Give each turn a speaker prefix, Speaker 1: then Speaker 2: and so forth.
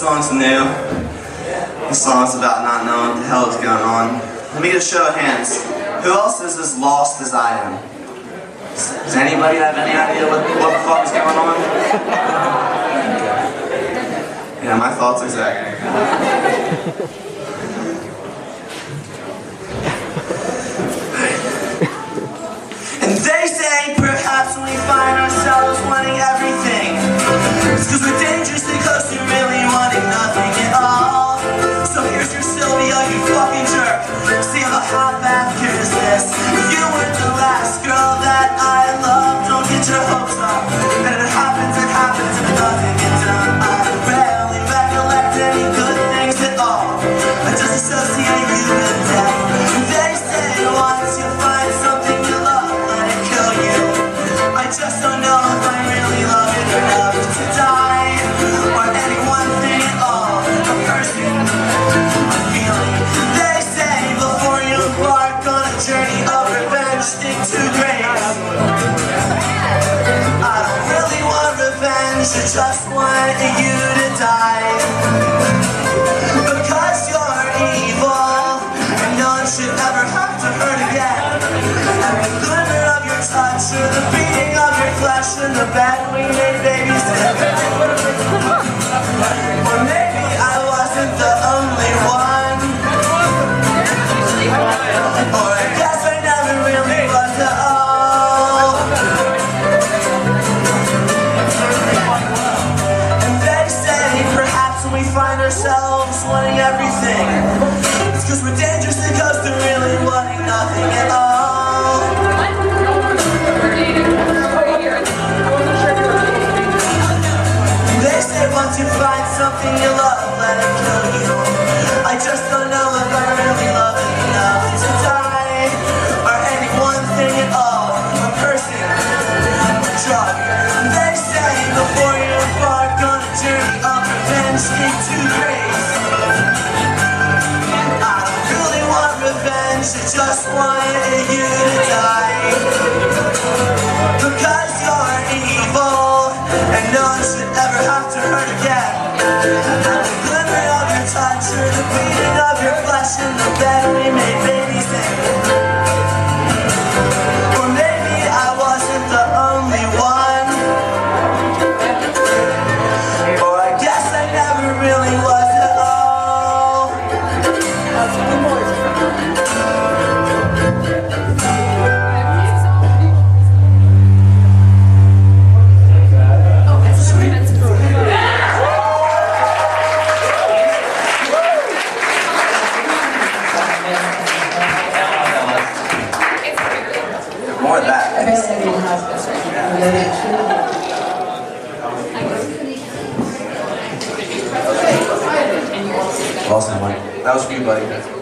Speaker 1: song's new. This song's about not knowing what the hell is going on. Let me get a show of hands. Who else is as lost as I am? Does anybody have any idea what the fuck is going on? Yeah, my thoughts exactly. And they say perhaps when we find ourselves wanting everything, it's because we're dangerously close to really wanting nothing at all. So here's your Sylvia, you fucking jerk. See how hot back here is this? You were the last girl that I loved. Don't get your hopes up. And it happens and it doesn't get done. I rarely recollect any good things at all. I just associate you with death. They say once you find something you love, let it kill you. I just don't know if I really love it enough to die, or any one thing at all. A person, a feeling. They say before you embark on a journey of revenge, think to grace. I don't really want revenge, I just want you to die. Because you're evil, and no one should ever have to hurt again. And the glimmer of your touch, or the beating of your flesh, and the bed we made babies in. Or maybe I wasn't the only one. Or I guess I never really was at all. And they say perhaps when we find ourselves wanting everything, it's because we're dangerously close to really wanting nothing at all. They say once you find something you love, let it kill you. I just don't know if I really love it enough to die, or any one thing at all. A person, a drug. They say before you embark on a journey of revenge, think to grace. I don't really want revenge, I just want you to die. Because you're evil, and no one should ever have to hurt again. And the glimmer of your touch, or the beating of your flesh, and the bed we made babies in. Or maybe I wasn't the only one. Or I guess I never really was at all. More of that. Awesome, Mike. That was for you, buddy.